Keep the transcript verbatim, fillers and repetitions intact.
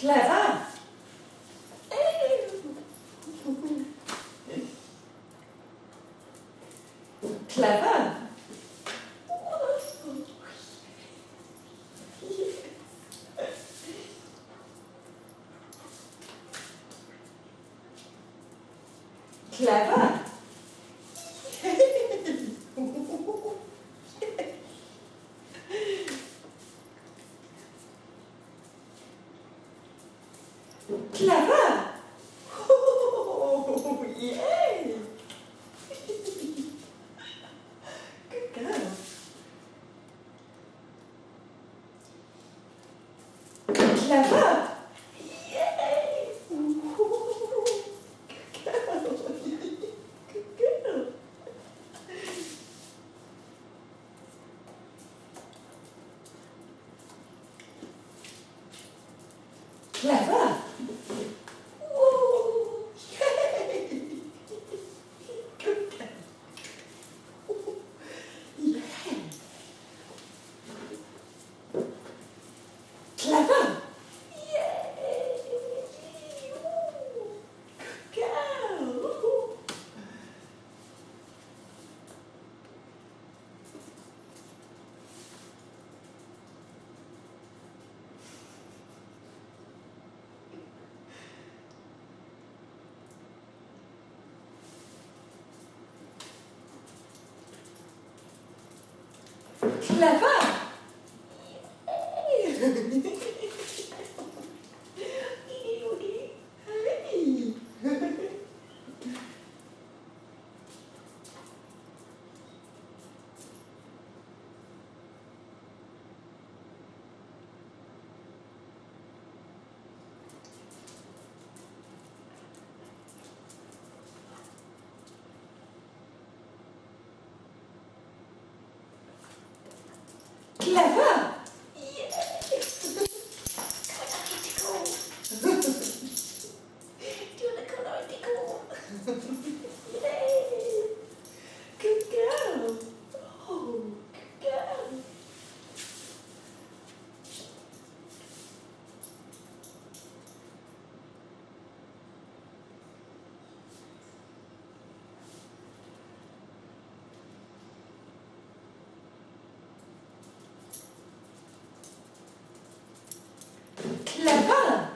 Clever. Clever. Clever. Clever. Oh, yay. Good girl. Clever. Yay. Good girl. Good girl. Clever. Whoa. Yay. Good girl. Yay. Clever. Yay. Good girl. Clever. Hey. Clever. Yay. Do you want to come and tickle? Yay. Good girl. Oh, good girl. Clever.